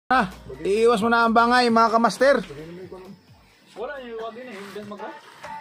Iiwas mo na ang bangay mga kamaster. Wala yung wag din eh, hindi magka.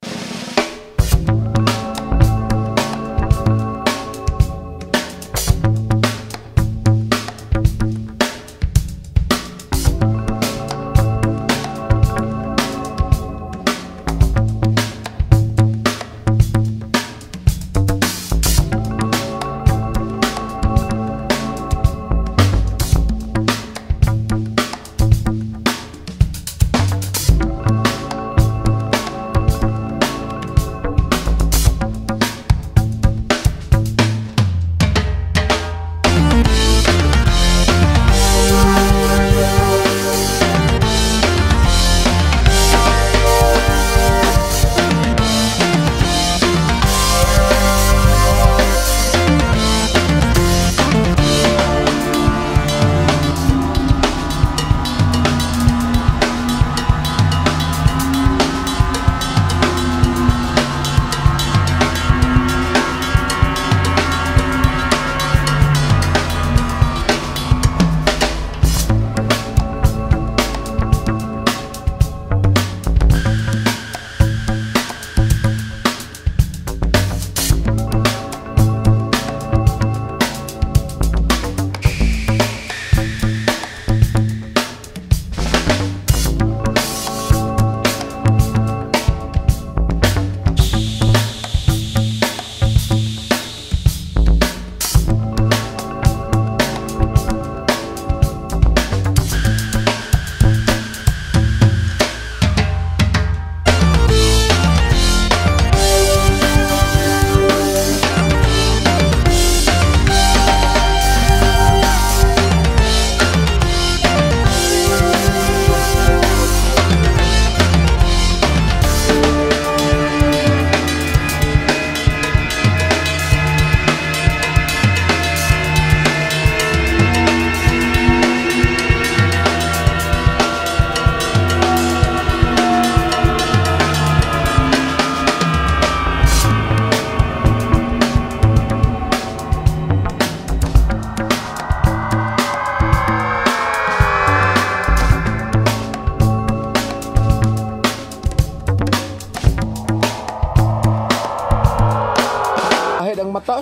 Ahid ang mata.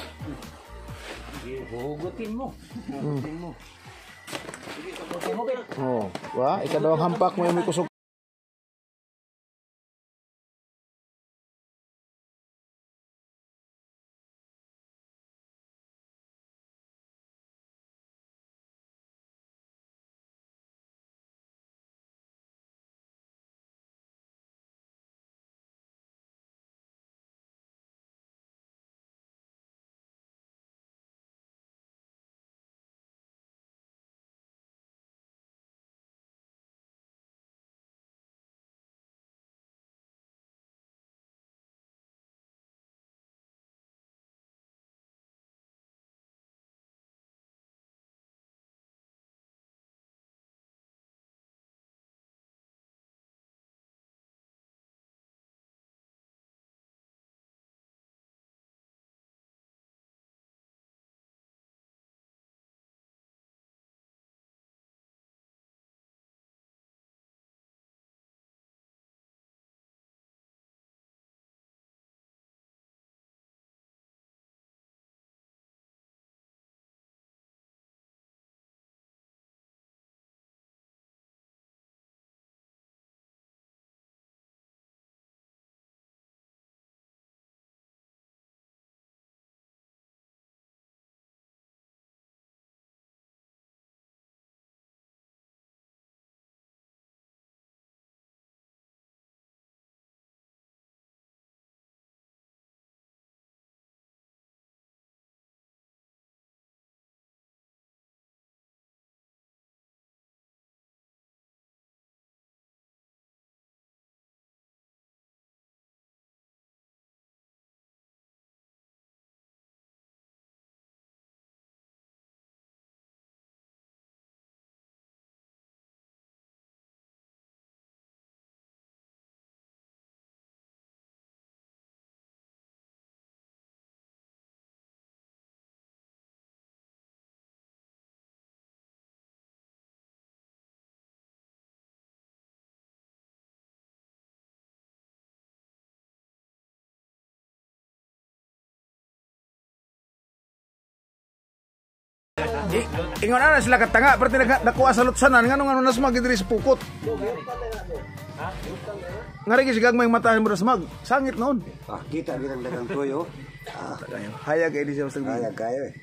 Hugutin mo. Hugutin mo. Oh, wah, ikadawang hampak mo yung may kusog. Ingon ana sila katanga perti nakuha sa lutsanan ngano nas magidiri sa pukot. Ngari si gagmay matahan mo nas mag. Sangit noon. Kita kita dagang toyo. Hayag kay di siya usag. Hayag kayo eh.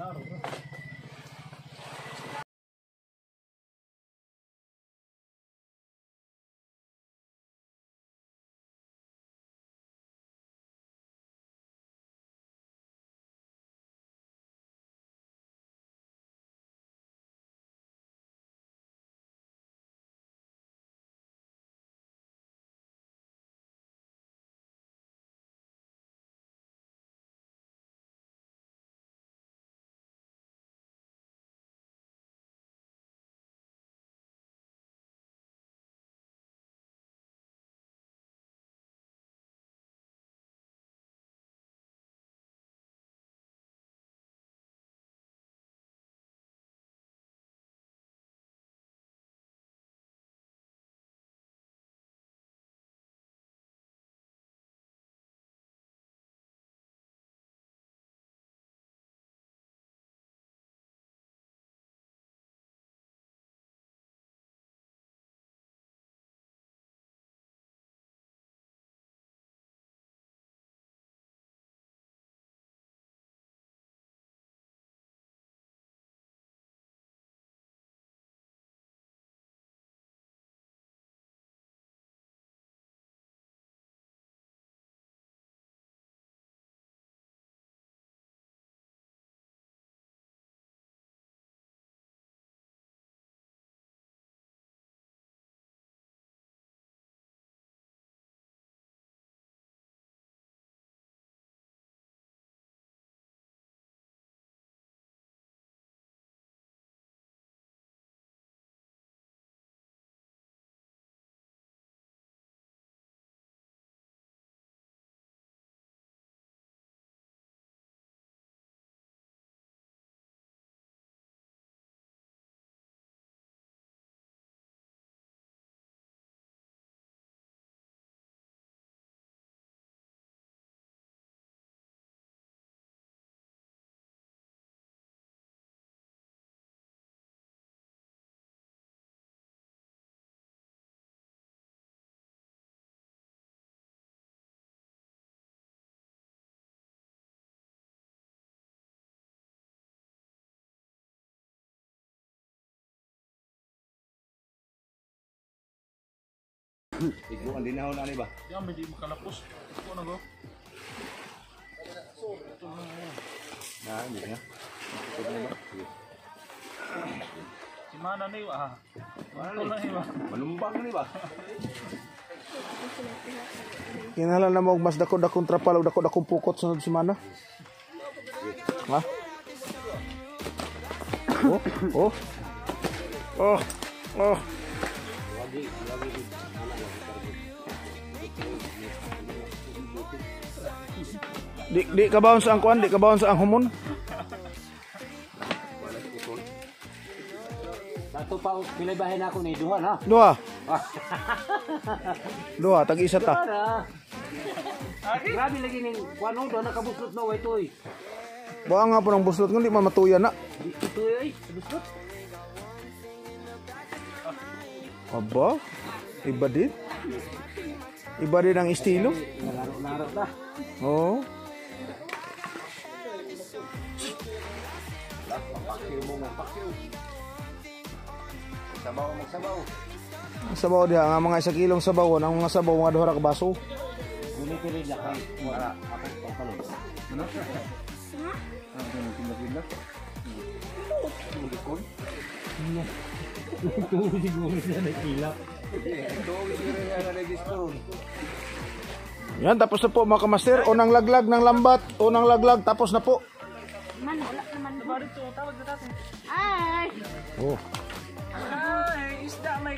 Iguan din ako na ba? Yan, hindi makalapos. Ito na go. Hindi na. Si Mana na yun, ah. Ito na yun, ah. Malumbang na ba? Kinahanglan na mo og mas dako-dakong trapal ug dako-dakong pukot sunod semana. Ha? Oh. Oh. Oh. Di kabawon sa ang kuan, di kabawon sa ang humon. Dato pa pilay bahin ako ni duha na. Duha. Duha tag isa ta. Grabe lagi ning kuano do nakabuslot na way toy. Buang nga po ng buslot nga di man matuya na. Ito ay buslot. Aba, iba din. Iba din ang estilo. Nalaro ta. Oo. Sabaw magsabaw. Sabaw diha nga mga 1 kilong sabaw, ang mga sabaw mga duha ka baso. Dili lang kay para ako pagpalo. Ano? Yan, tapos na po mga kamaster. Unang laglag ng lambat. Unang laglag, tapos na po. Man, wala naman. Barito, tawag na natin. Ay! Oh. Ay, isda may...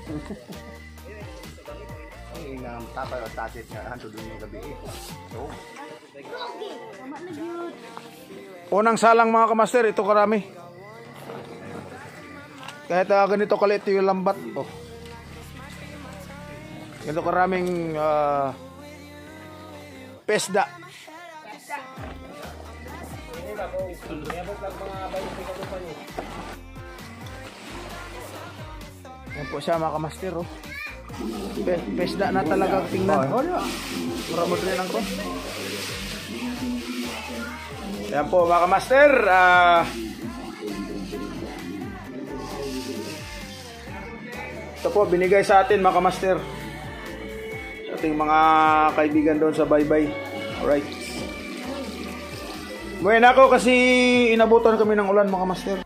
Ay, nang tapay o tatit nga hanto dun yung gabi eh. So, Tama na yun. Unang salang mga kamaster, ito karami. Kahit ganito kalit yung lambat. Oh. Ganito karaming pesda. Yan po siya mga kamaster, oh. Pesda na talaga tingnan. Oh, yeah. Maramot rin ang ko. Yan po mga kamaster. Ito po, binigay sa atin mga kamaster. Sa ating mga kaibigan doon sa Baybay. Alright. Muwi na ako kasi inabutan kami ng ulan mga kamaster.